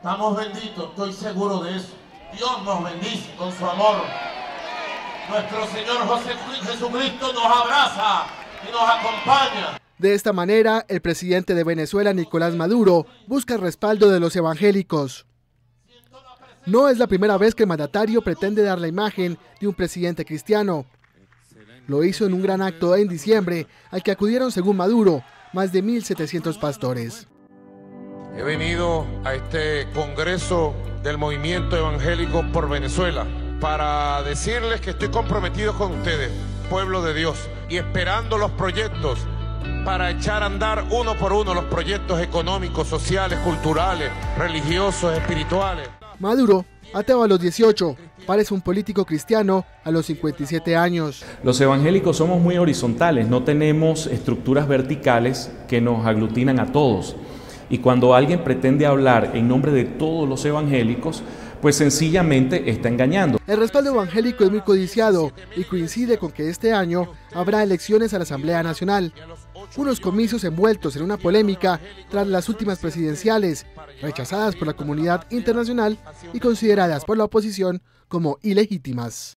Estamos benditos, estoy seguro de eso. Dios nos bendice con su amor. Nuestro Señor Jesucristo nos abraza y nos acompaña. De esta manera, el presidente de Venezuela, Nicolás Maduro, busca el respaldo de los evangélicos. No es la primera vez que el mandatario pretende dar la imagen de un presidente cristiano. Lo hizo en un gran acto en diciembre, al que acudieron, según Maduro, más de 1.700 pastores. He venido a este Congreso del Movimiento Evangélico por Venezuela para decirles que estoy comprometido con ustedes, pueblo de Dios, y esperando los proyectos para echar a andar uno por uno los proyectos económicos, sociales, culturales, religiosos, espirituales. Maduro, ateo a los 18, parece un político cristiano a los 57 años. Los evangélicos somos muy horizontales, no tenemos estructuras verticales que nos aglutinan a todos. Y cuando alguien pretende hablar en nombre de todos los evangélicos, pues sencillamente está engañando. El respaldo evangélico es muy codiciado y coincide con que este año habrá elecciones a la Asamblea Nacional. Unos comicios envueltos en una polémica tras las últimas presidenciales, rechazadas por la comunidad internacional y consideradas por la oposición como ilegítimas.